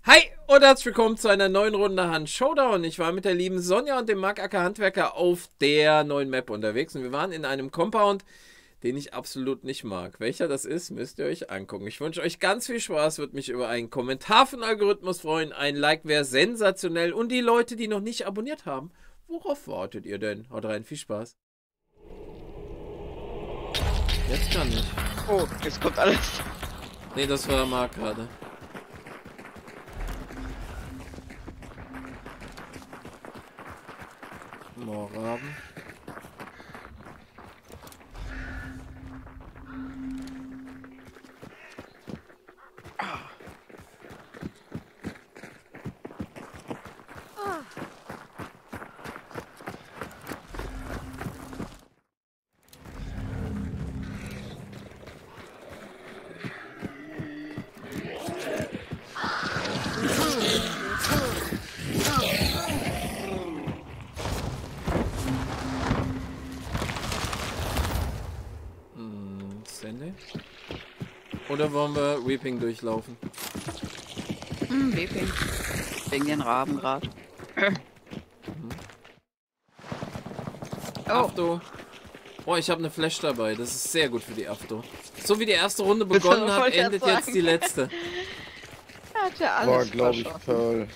Hi und herzlich willkommen zu einer neuen Runde Hand Showdown. Ich war mit der lieben Sonja und dem Mark Acker Handwerker auf der neuen Map unterwegs und wir waren in einem Compound, den ich absolut nicht mag. Welcher das ist, müsst ihr euch angucken. Ich wünsche euch ganz viel Spaß, würde mich über einen Kommentar von Algorithmus freuen. Ein Like wäre sensationell und die Leute, die noch nicht abonniert haben, worauf wartet ihr denn? Haut rein, viel Spaß. Jetzt kann ich. Oh, jetzt kommt alles. Ne, das war der Mark gerade. Moorraben. Sandy? Oder wollen wir Weeping durchlaufen? Weeping. Wegen den Raben gerade. Oh. Afto. Oh, ich habe eine Flash dabei. Das ist sehr gut für die Afto. So wie die erste Runde begonnen hat, endet jetzt die letzte. Er hat ja alles war, glaube ich, verschossen. Pearl.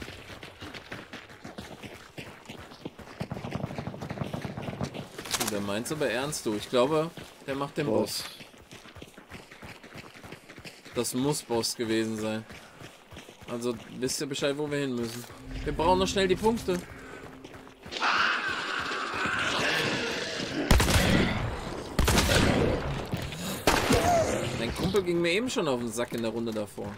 Der meint's aber ernst, du. Ich glaube, der macht den Boss. Das muss Boss gewesen sein. Also wisst ihr Bescheid, wo wir hin müssen. Wir brauchen noch schnell die Punkte. Dein Kumpel ging mir eben schon auf den Sack in der Runde davor.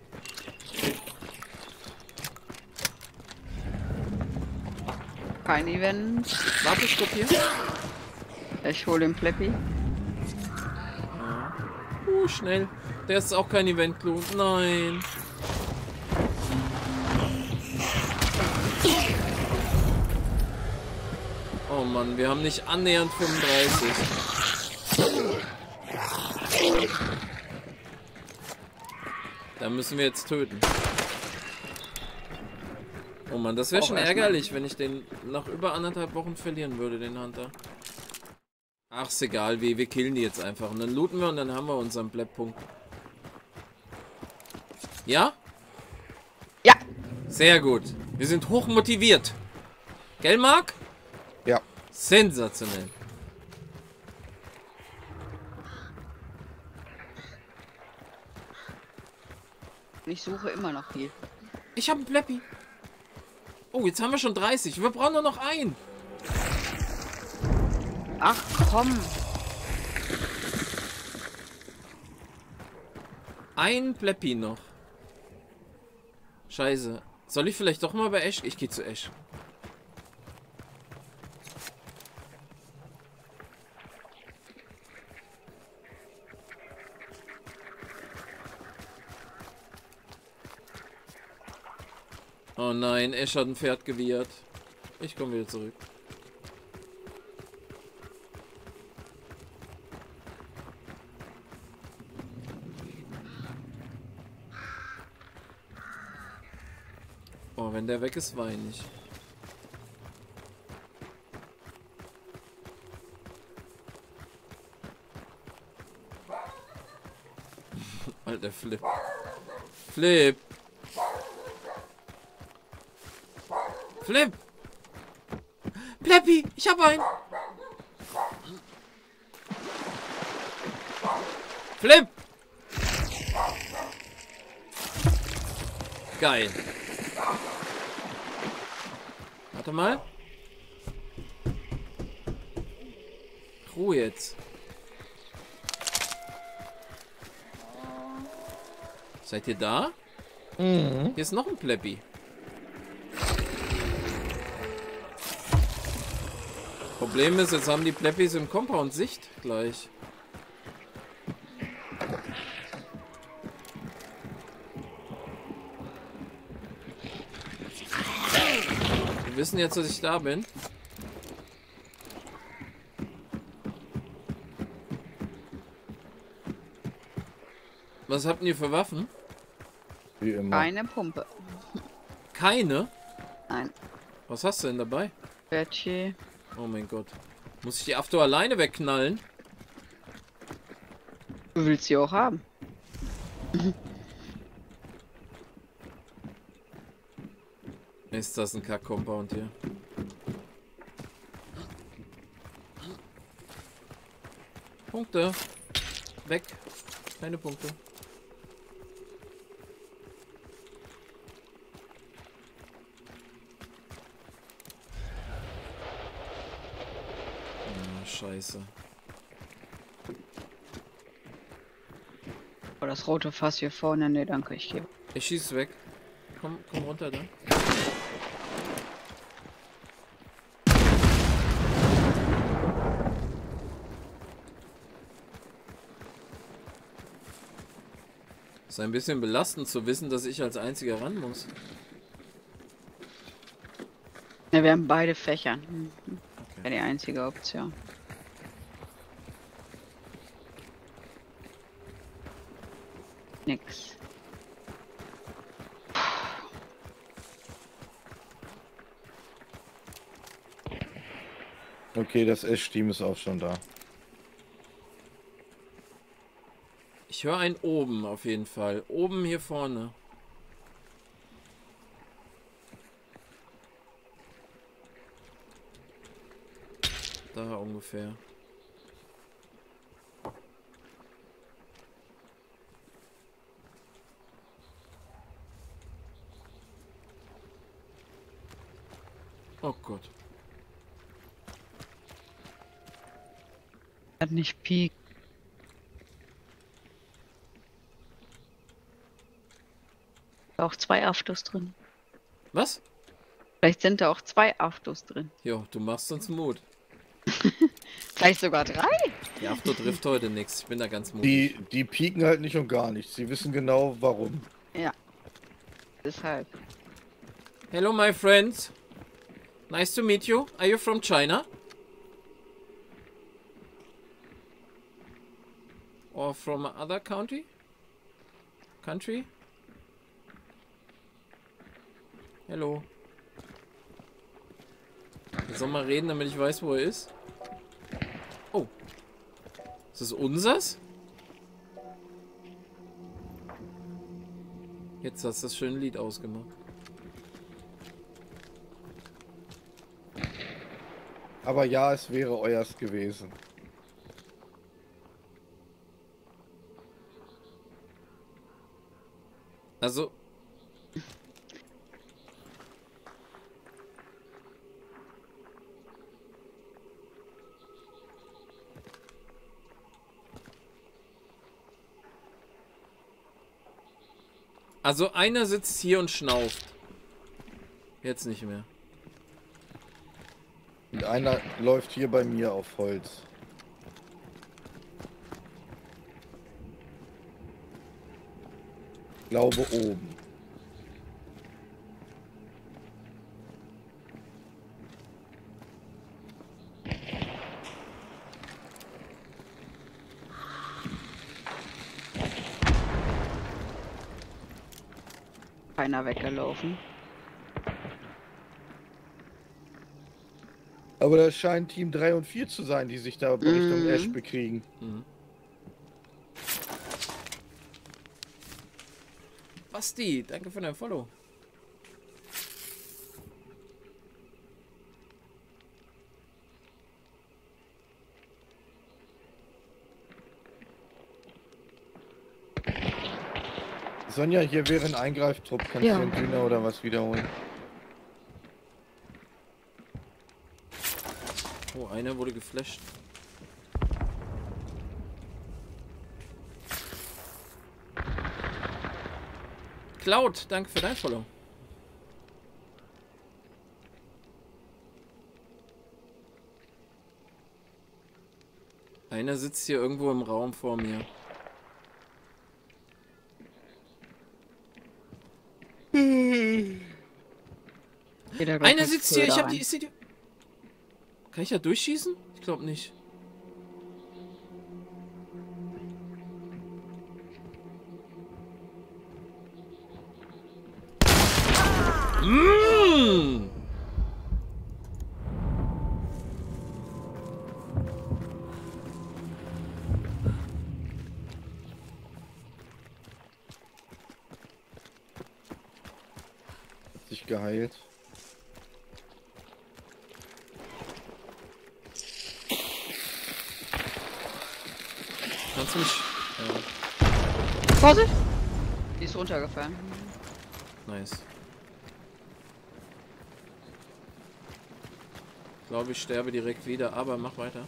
Kein Event. Warte, stopp hier. Ich hole den Flappy. Schnell. Der ist auch kein Event-Clou. Nein. Oh Mann, wir haben nicht annähernd 35. Da müssen wir jetzt töten. Oh Mann, das wäre schon ärgerlich, wenn ich den nach über 1,5 Wochen verlieren würde, den Hunter. Ach, ist egal, wir killen die jetzt einfach. Und dann looten wir und dann haben wir unseren Bleibpunkt. Ja? Ja. Sehr gut. Wir sind hoch motiviert. Gell, Marc? Ja. Sensationell. Ich suche immer noch Hilfe. Ich habe einen Pleppi. Oh, jetzt haben wir schon 30. Wir brauchen nur noch einen. Ach komm. Ein Pleppi noch. Scheiße. Soll ich vielleicht doch mal bei Ash? Ich gehe zu Ash. Oh nein, Ash hat ein Pferd gewehrt. Ich komme wieder zurück. Oh, wenn der weg ist, weine ich. Alter, Flip. Flip! Flip! Pleppi, ich hab einen! Flip! Geil. Warte mal. Ruhe jetzt. Seid ihr da? Mhm. Hier ist noch ein Pleppi. Problem ist, jetzt haben die Pleppis im Compound Sicht gleich. Wir wissen jetzt, dass ich da bin. Was habt ihr für Waffen? Wie immer. Eine Pumpe. Keine? Nein. Was hast du denn dabei? Bertje. Oh mein Gott. Muss ich die Afto alleine wegknallen? Du willst sie auch haben. Ist das ein Kack-Compound hier? Punkte. Weg. Keine Punkte. Ah, scheiße. Oh, das rote Fass hier vorne. Nee, danke, ich gebe. Ich schieße weg. Komm runter da. Ist ein bisschen belastend zu wissen, dass ich als Einziger ran muss. Ja, wir haben beide Fächer. Okay. Wäre die einzige Option. Nix. Okay, das Ash-Team ist auch schon da. Ich höre einen oben auf jeden Fall. Oben hier vorne. Da ungefähr. Oh Gott. Hat nicht Peak. Auch 2 Aftos drin. Was? Vielleicht sind da auch 2 Aftos drin. Jo, du machst uns Mut. Vielleicht sogar 3. Die Afto trifft heute nichts. Ich bin da ganz mutig. Die pieken halt nicht und gar nicht. Sie wissen genau warum. Ja. Deshalb. Hello, my friends. Nice to meet you. Are you from China? Or from other country? Country? Hello. Ich soll mal reden, damit ich weiß, wo er ist. Oh. Ist das unsers? Jetzt hast du das schöne Lied ausgemacht. Aber ja, es wäre euers gewesen. Also. Also einer sitzt hier und schnauft. Jetzt nicht mehr. Und einer läuft hier bei mir auf Holz. Glaube oben. Keiner weggelaufen. Aber das scheint Team 3 und 4 zu sein, die sich da Richtung Ash bekriegen. Mhm. Basti, danke für dein Follow. Sonja, hier wäre ein Eingreiftrupp. Kannst Ja. du den Dünner oder was wiederholen? Oh, einer wurde geflasht. Cloud, danke für dein Follow. Einer sitzt hier irgendwo im Raum vor mir. Einer sitzt hier, ich hab die. Ich seh die. Kann ich da durchschießen? Ich glaube nicht. Mmh. Hat sich geheilt. Kannst du mich... Vorsicht! Die ist runtergefallen. Nice. Ich glaube, ich sterbe direkt wieder, aber mach weiter.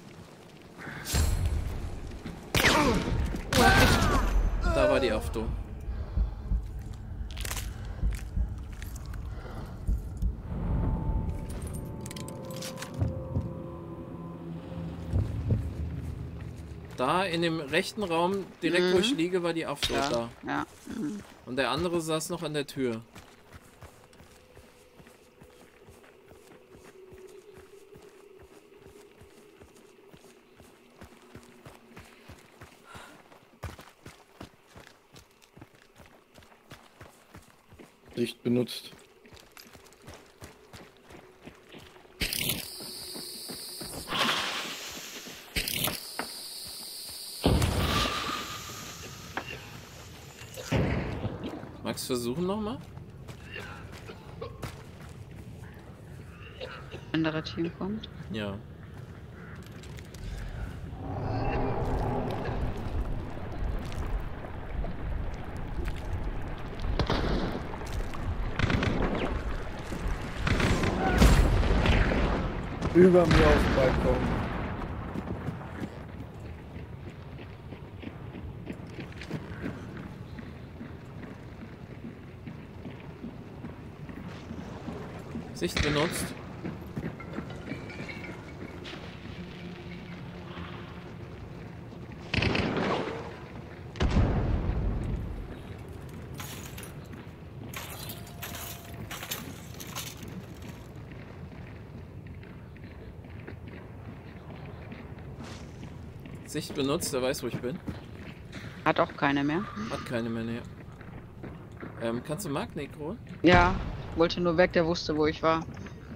Da war die Afto. Da in dem rechten Raum, direkt wo ich liege, war die Afto Ja, da. ja. Und der andere saß noch an der Tür. Licht benutzt. Magst du versuchen nochmal? Andere Team kommt. Ja. Über mir auf dem Balkon. Sicht benutzt. Sicht benutzt, der weiß, wo ich bin. Hat auch keine mehr. Hat keine mehr, ne. Kannst du Magnet holen? Ja, wollte nur weg, der wusste, wo ich war.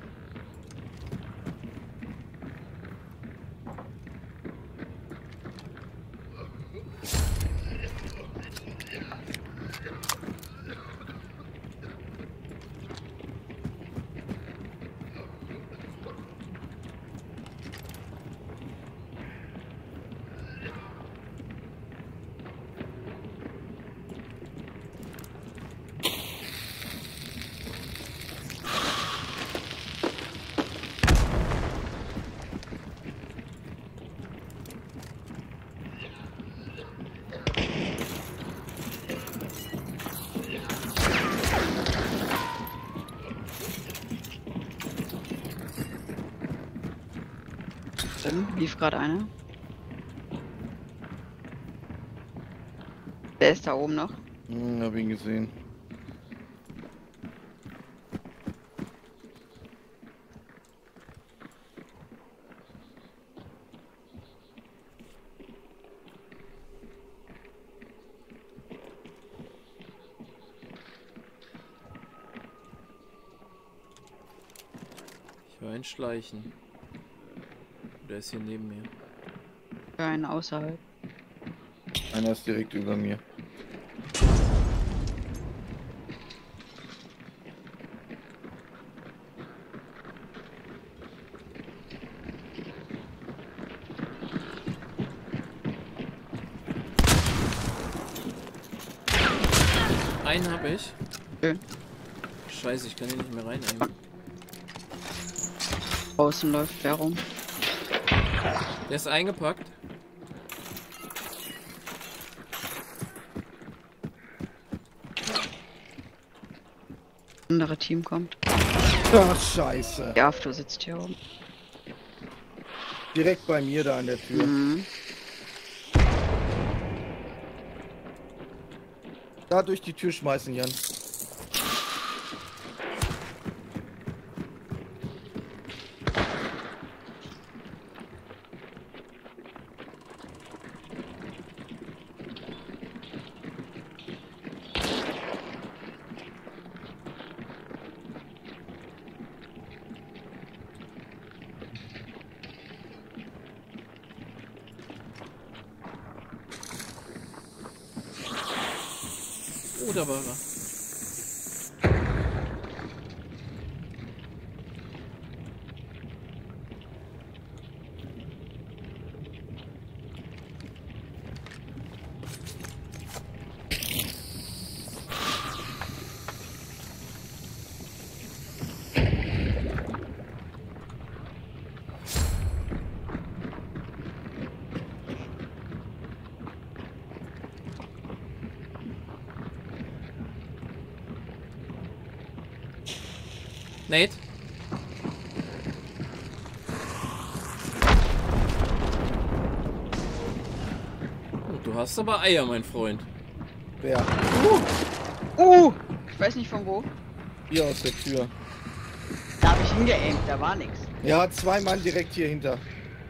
Lief gerade einer. Der ist da oben noch. Hab ihn gesehen. Ich höre ein Schleichen. Der ist hier neben mir. Für einen außerhalb. Einer ist direkt über mir. Einen habe ich. Schön. Scheiße, ich kann hier nicht mehr reinnehmen. Außen läuft wer rum. Der ist eingepackt. Andere Team kommt. Ach, scheiße. Der Afto sitzt hier oben. Direkt bei mir da an der Tür. Mhm. Da durch die Tür schmeißen, Jan. Oh, da war er. Nate? Oh, du hast aber Eier, mein Freund. Wer? Ich weiß nicht von wo. Hier aus der Tür. Da habe ich hingeaimt, da war nichts. Ja, 2 Mann direkt hier hinter.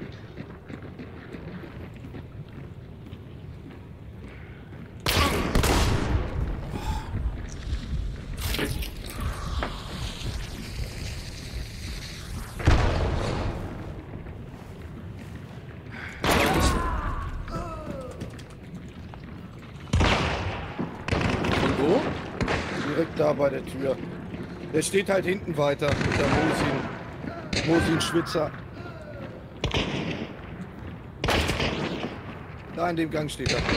Und wo? Direkt da bei der Tür. Der steht halt hinten weiter mit der Mosin-Schwitzer. Da in dem Gang steht er.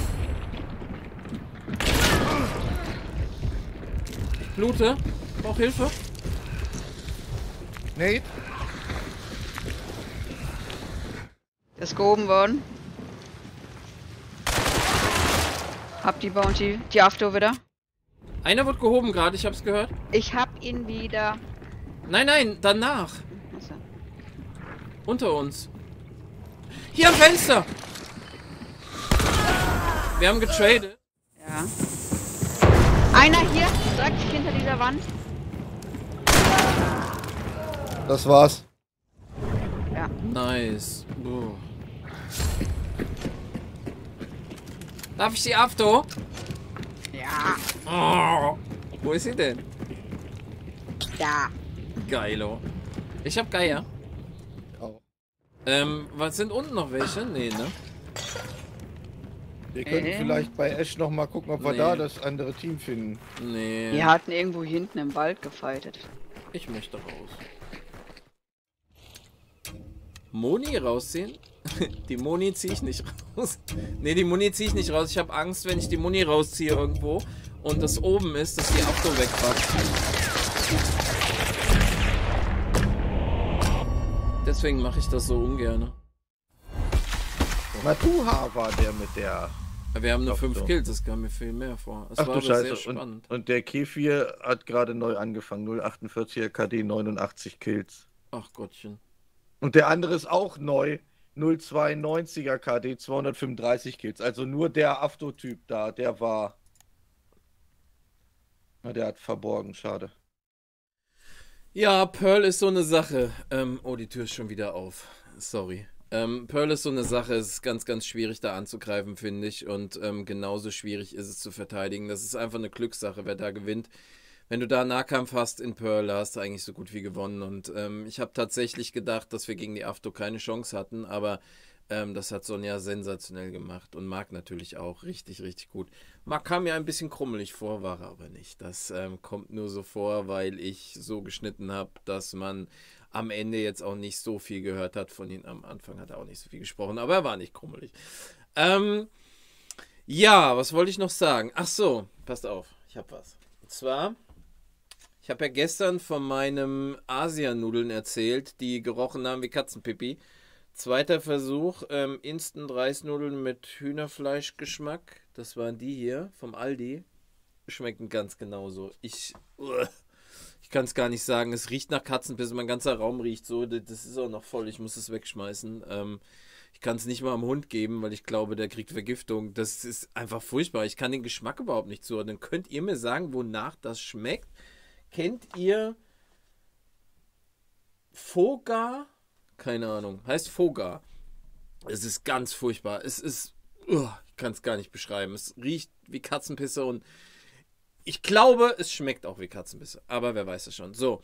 Blute? Brauch Hilfe? Nate? Ist gehoben worden. Hab die Bounty, die Afto wieder. Einer wird gehoben gerade, ich hab's gehört. Ich hab ihn wieder. Nein, nein, danach. Achso. Unter uns. Hier am Fenster! Wir haben getradet. Ja. Einer hier, direkt hinter dieser Wand. Das war's. Ja. Nice. Boah. Darf ich die Afto? Ja. Oh. Wo ist sie denn? Da. Geilo. Ich hab Geier. Oh. Was sind unten noch welche? Nee, ne? Wir könnten vielleicht bei Ash noch mal gucken, ob wir Nee. da das andere Team finden. Nee. Die hatten irgendwo hinten im Wald gefightet. Ich möchte raus. Moni rausziehen? Die Moni ziehe ich nicht raus. Ne, die Moni ziehe ich nicht raus. Ich habe Angst, wenn ich die Moni rausziehe irgendwo und das oben ist, dass die Afto wegpackt. Deswegen mache ich das so ungern. Matuha war der mit der... Wir haben nur Afto. 5 Kills, das kam mir viel mehr vor. Es Ach war du aber sehr Scheiße. spannend. Und der Kefir hat gerade neu angefangen. 0,48er KD, 89 Kills. Ach Gottchen. Und der andere ist auch neu. 0,92er KD, 235 Kills. Also nur der Afto-Typ da, der war... Na, der hat verborgen, schade. Ja, Pearl ist so eine Sache. Oh, die Tür ist schon wieder auf. Sorry. Pearl ist so eine Sache, es ist ganz, ganz schwierig da anzugreifen, finde ich. Und genauso schwierig ist es zu verteidigen. Das ist einfach eine Glückssache, wer da gewinnt. Wenn du da Nahkampf hast in Pearl, hast du eigentlich so gut wie gewonnen. Und ich habe tatsächlich gedacht, dass wir gegen die Afto keine Chance hatten, aber das hat Sonja sensationell gemacht und Marc natürlich auch richtig, richtig gut. Marc kam mir ein bisschen krummelig vor, war er aber nicht. Das kommt nur so vor, weil ich so geschnitten habe, dass man am Ende jetzt auch nicht so viel gehört hat von ihm. Am Anfang hat er auch nicht so viel gesprochen, aber er war nicht krummelig. Ja, was wollte ich noch sagen? Ach so, passt auf, ich habe was. Und zwar, ich habe ja gestern von meinem Asianudeln erzählt, die gerochen haben wie Katzenpipi. Zweiter Versuch, Instant-Reisnudeln mit Hühnerfleischgeschmack. Das waren die hier vom Aldi. Schmecken ganz genauso. Ich kann es gar nicht sagen. Es riecht nach Katzenpisse. Mein ganzer Raum riecht so. Das ist auch noch voll. Ich muss es wegschmeißen. Ich kann es nicht mal am Hund geben, weil ich glaube, der kriegt Vergiftung. Das ist einfach furchtbar. Ich kann den Geschmack überhaupt nicht zuordnen. Könnt ihr mir sagen, wonach das schmeckt? Kennt ihr Foga? Keine Ahnung. Heißt Foga. Es ist ganz furchtbar. Es ist... ich kann es gar nicht beschreiben. Es riecht wie Katzenpisse und ich glaube, es schmeckt auch wie Katzenpisse. Aber wer weiß es schon. So.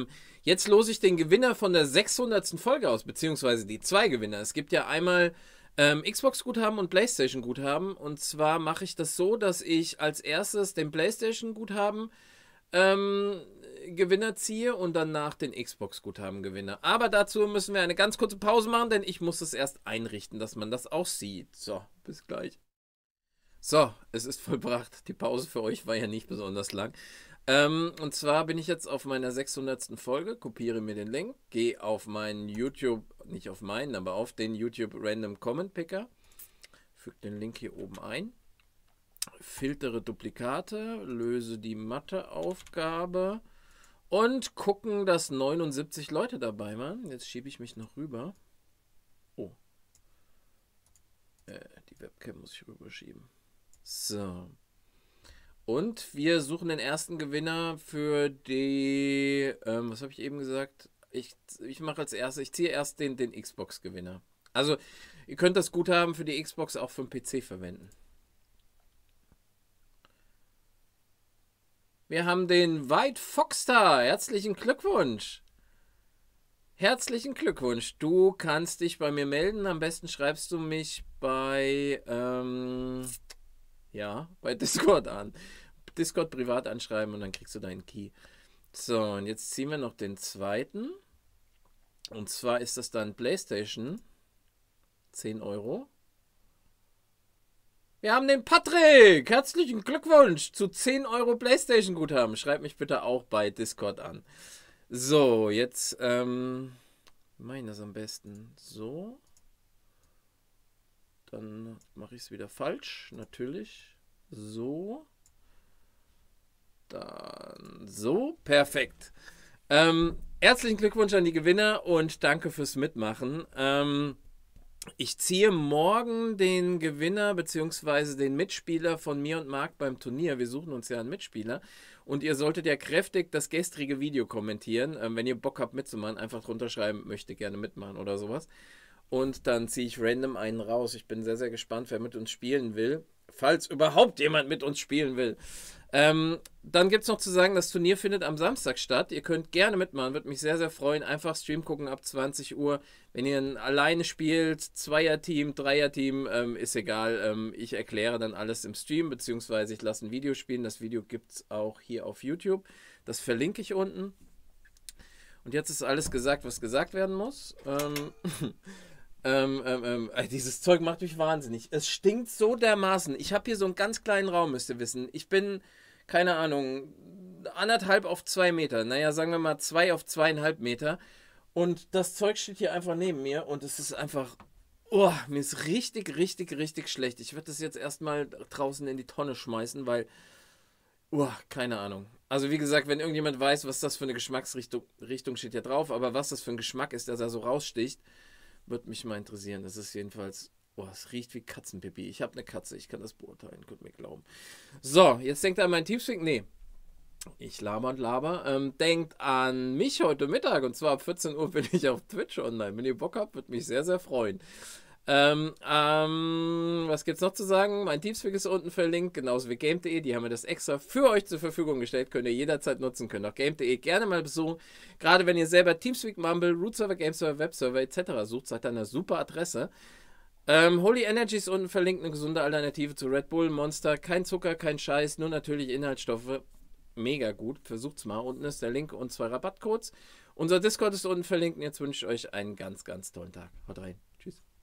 Jetzt lose ich den Gewinner von der 600. Folge aus, beziehungsweise die 2 Gewinner. Es gibt ja einmal Xbox-Guthaben und PlayStation-Guthaben. Und zwar mache ich das so, dass ich als erstes den PlayStation-Guthaben Gewinner ziehe und danach den Xbox-Guthaben Gewinner. Aber dazu müssen wir eine ganz kurze Pause machen, denn ich muss es erst einrichten, dass man das auch sieht. So, bis gleich. So, es ist vollbracht. Die Pause für euch war ja nicht besonders lang. Und zwar bin ich jetzt auf meiner 600. Folge, kopiere mir den Link, gehe auf meinen YouTube, nicht auf meinen, aber auf den YouTube Random Comment Picker, füge den Link hier oben ein, filtere Duplikate, löse die Matheaufgabe und gucken, dass 79 Leute dabei waren. Jetzt schiebe ich mich noch rüber. Oh. Die Webcam muss ich rüberschieben. So. Und wir suchen den ersten Gewinner für die, was habe ich eben gesagt? Ich mache als erstes, ich ziehe erst den Xbox-Gewinner. Also, ihr könnt das Guthaben für die Xbox auch für den PC verwenden. Wir haben den White Foxstar. Herzlichen Glückwunsch. Herzlichen Glückwunsch. Du kannst dich bei mir melden. Am besten schreibst du mich bei, ja, bei Discord an. Discord privat anschreiben und dann kriegst du deinen Key. So, und jetzt ziehen wir noch den zweiten. Und zwar ist das dann PlayStation. 10 Euro. Wir haben den Patrick. Herzlichen Glückwunsch zu 10 Euro PlayStation Guthaben. Schreib mich bitte auch bei Discord an. So, jetzt, meine das am besten so. Dann mache ich es wieder falsch, natürlich. So. Dann so. Perfekt. Herzlichen Glückwunsch an die Gewinner und danke fürs Mitmachen. Ich ziehe morgen den Gewinner bzw. den Mitspieler von mir und Marc beim Turnier. Wir suchen uns ja einen Mitspieler. Und ihr solltet ja kräftig das gestrige Video kommentieren. Wenn ihr Bock habt mitzumachen, einfach drunter schreiben, möchte gerne mitmachen oder sowas. Und dann ziehe ich random einen raus. Ich bin sehr, sehr gespannt, wer mit uns spielen will. Falls überhaupt jemand mit uns spielen will. Dann gibt es noch zu sagen, das Turnier findet am Samstag statt. Ihr könnt gerne mitmachen, würde mich sehr, sehr freuen. Einfach Stream gucken ab 20 Uhr. Wenn ihr alleine spielt, Zweierteam, Dreierteam, ist egal. Ich erkläre dann alles im Stream, beziehungsweise ich lasse ein Video spielen. Das Video gibt es auch hier auf YouTube. Das verlinke ich unten. Und jetzt ist alles gesagt, was gesagt werden muss. Dieses Zeug macht mich wahnsinnig. Es stinkt so dermaßen. Ich habe hier so einen ganz kleinen Raum, müsst ihr wissen. Ich bin, keine Ahnung, 1,5 auf 2 Meter. Naja, sagen wir mal 2 auf 2,5 Meter. Und das Zeug steht hier einfach neben mir und es ist einfach, oh, mir ist richtig, richtig, richtig schlecht. Ich werde das jetzt erstmal draußen in die Tonne schmeißen, weil, oh, keine Ahnung. Also wie gesagt, wenn irgendjemand weiß, was das für eine Geschmacksrichtung steht ja drauf, aber was das für ein Geschmack ist, der da so raussticht, würde mich mal interessieren. Das ist jedenfalls, oh, es riecht wie Katzenpipi. Ich habe eine Katze, ich kann das beurteilen, könnt mir glauben. So, jetzt denkt er an meinen Teamspeak. Nee, ich laber und laber. Denkt an mich heute Mittag und zwar ab 14 Uhr bin ich auf Twitch online. Wenn ihr Bock habt, würde mich sehr, sehr freuen. Was gibt's noch zu sagen? Mein Teamspeak ist unten verlinkt, genauso wie game.de. Die haben mir das extra für euch zur Verfügung gestellt. Könnt ihr jederzeit nutzen, könnt auch game.de gerne mal besuchen. Gerade wenn ihr selber Teamspeak, Mumble, Root-Server, Game-Server, Web-Server etc. sucht, seid ihr eine super Adresse. Holy Energy ist unten verlinkt, eine gesunde Alternative zu Red Bull, Monster. Kein Zucker, kein Scheiß, nur natürlich Inhaltsstoffe. Mega gut, versucht's mal. Unten ist der Link und 2 Rabattcodes. Unser Discord ist unten verlinkt und jetzt wünsche ich euch einen ganz, ganz tollen Tag. Haut rein. Tschüss.